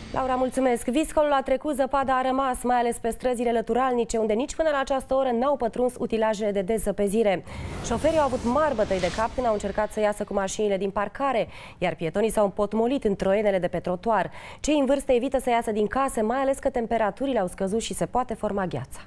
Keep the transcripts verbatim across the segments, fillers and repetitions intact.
Laura, mulțumesc. Viscolul a trecut, zăpada a rămas, mai ales pe străzile lăturalnice, unde nici până la această oră n-au pătruns utilajele de dezăpezire. Șoferii au avut mari bătăi de cap când au încercat să iasă cu mașinile din parcare, iar pietonii s-au împotmolit în troienele de pe trotuar. Cei în vârstă evită să iasă din case, mai ales că temperaturile au scăzut și se poate forma gheața.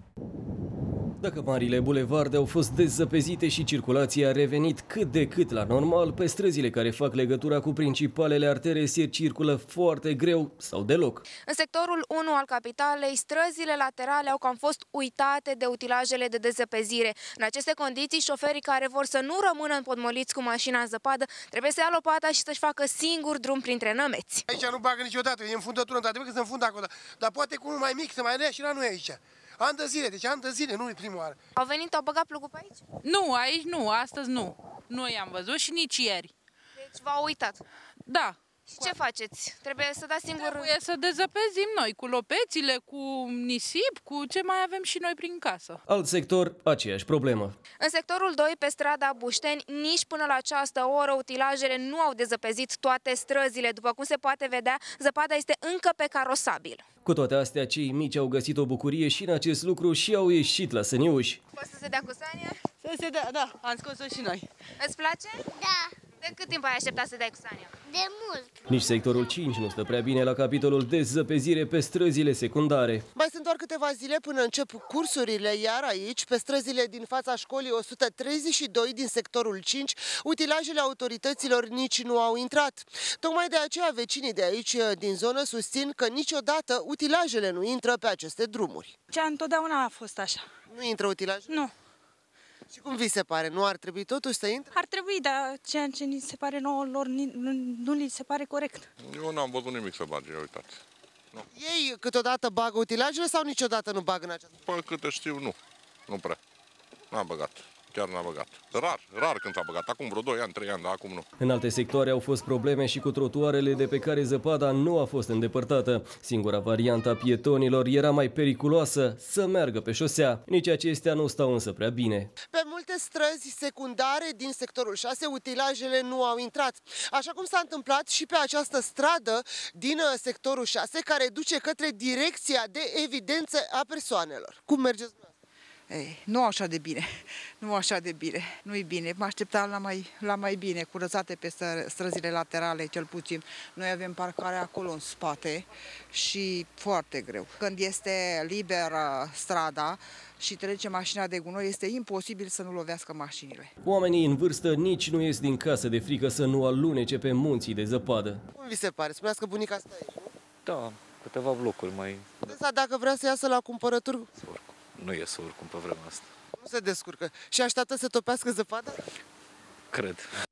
Dacă marile bulevarde au fost dezăpezite și circulația a revenit cât de cât la normal, pe străzile care fac legătura cu principalele artere se circulă foarte greu sau deloc. În sectorul unu al capitalei, străzile laterale au cam fost uitate de utilajele de dezăpezire. În aceste condiții, șoferii care vor să nu rămână împotmoliți cu mașina în zăpadă trebuie să ia lopata și să-și facă singur drum printre nămeți. Aici nu bagă niciodată, e înfundătură, într-adevăr că se înfundă acolo, dar poate cu unul mai mic să mai dea și la noi aici. An de zile, deci an de zile, nu e prima oară. Au venit, au băgat plugul pe aici? Nu, aici nu, astăzi nu. Nu i-am văzut și nici ieri. Deci v-au uitat? Da. Și ce faceți? Trebuie să dați singur... Trebuie să dezăpezim noi, cu lopețile, cu nisip, cu ce mai avem și noi prin casă. Alt sector, aceeași problemă. În sectorul doi, pe strada Bușteni, nici până la această oră utilajele nu au dezăpezit toate străzile. După cum se poate vedea, zăpada este încă pe carosabil. Cu toate astea, cei mici au găsit o bucurie și în acest lucru și au ieșit la săniuși. Poți să se dea cu Sania? Să se dea, da, am scos-o și noi. Îți place? Da. De cât timp ai așteptat să dai cu Sania? De mult. Nici sectorul cinci nu stă prea bine la capitolul dezăpezire pe străzile secundare. Mai sunt doar câteva zile până încep cursurile, iar aici, pe străzile din fața școlii o sută treizeci și doi din sectorul cinci, utilajele autorităților nici nu au intrat. Tocmai de aceea vecinii de aici, din zonă, susțin că niciodată utilajele nu intră pe aceste drumuri. Cea întotdeauna a fost așa. Nu intră utilaje? Nu. Și cum vi se pare? Nu ar trebui totuși să intre? Ar trebui, dar ceea ce ni se pare nouă lor nu, nu li se pare corect. Eu n-am văzut nimic să bage, uitați. Nu. Ei câteodată bagă utilajele sau niciodată nu bagă în această? Până câte știu, nu. Nu prea. N-am băgat. Chiar n-a băgat. Rar, rar când s-a băgat. Acum vreo doi ani, trei ani, dar acum nu. În alte sectoare au fost probleme și cu trotuarele de pe care zăpada nu a fost îndepărtată. Singura variantă a pietonilor era mai periculoasă, să meargă pe șosea. Nici acestea nu stau însă prea bine. Pe multe străzi secundare din sectorul șase, utilajele nu au intrat. Așa cum s-a întâmplat și pe această stradă din sectorul șase, care duce către direcția de evidență a persoanelor. Cum mergeți? Ei, nu așa de bine, nu așa de bine, nu-i bine. Mă așteptam la mai, la mai bine, curățate pe străzile laterale, cel puțin. Noi avem parcare acolo în spate și foarte greu. Când este liberă strada și trece mașina de gunoi, este imposibil să nu lovească mașinile. Oamenii în vârstă nici nu ies din casă de frică să nu alunece pe munții de zăpadă. Cum vi se pare? Spuneați că bunica asta aici, nu? Da, câteva blocuri mai... Asta dacă vrea să iasă la cumpărături... Nu iese oricum pe vremea asta. Nu se descurcă. Și așteaptă să topească zăpada? Cred.